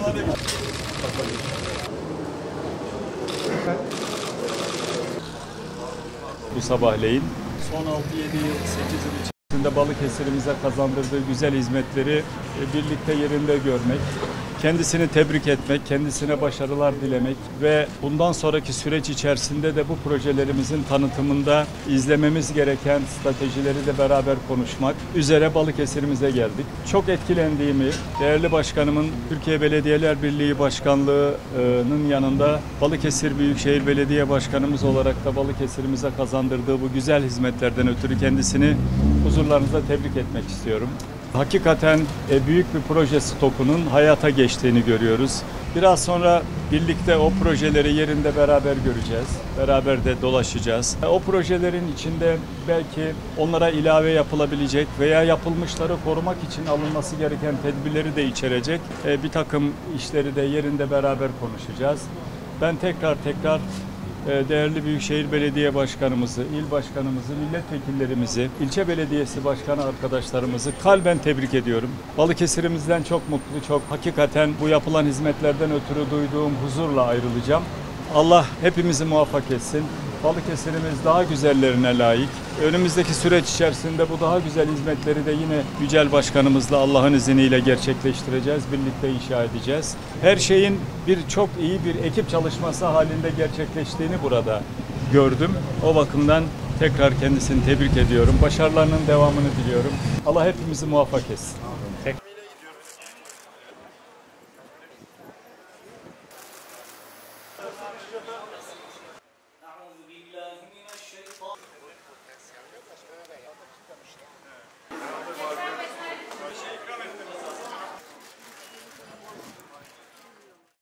Bu sabahleyin son 6-7 yıl, 8 yıl içerisinde Balıkesir'imize kazandırdığı güzel hizmetleri birlikte yerinde görmek, kendisini tebrik etmek, kendisine başarılar dilemek ve bundan sonraki süreç içerisinde de bu projelerimizin tanıtımında izlememiz gereken stratejileri de beraber konuşmak üzere Balıkesir'imize geldik. Çok etkilendiğimi, değerli başkanımın Türkiye Belediyeler Birliği Başkanlığı'nın yanında Balıkesir Büyükşehir Belediye Başkanımız olarak da Balıkesir'imize kazandırdığı bu güzel hizmetlerden ötürü kendisini huzurlarınızda tebrik etmek istiyorum. Hakikaten büyük bir proje stokunun hayata geçtiğini görüyoruz. Biraz sonra birlikte o projeleri yerinde beraber göreceğiz. Beraber de dolaşacağız. O projelerin içinde belki onlara ilave yapılabilecek veya yapılmışları korumak için alınması gereken tedbirleri de içerecek bir takım işleri de yerinde beraber konuşacağız. Ben tekrar değerli Büyükşehir Belediye Başkanımızı, il başkanımızı, milletvekillerimizi, ilçe belediyesi başkanı arkadaşlarımızı kalben tebrik ediyorum. Balıkesir'imizden çok mutlu, hakikaten bu yapılan hizmetlerden ötürü duyduğum huzurla ayrılacağım. Allah hepimizi muvaffak etsin. Balıkesir'imiz daha güzellerine layık. Önümüzdeki süreç içerisinde bu daha güzel hizmetleri de yine Yücel Başkanımızla Allah'ın izniyle gerçekleştireceğiz. Birlikte inşa edeceğiz. Her şeyin çok iyi bir ekip çalışması halinde gerçekleştiğini burada gördüm. O bakımdan tekrar kendisini tebrik ediyorum. Başarılarının devamını diliyorum. Allah hepimizi muvaffak etsin.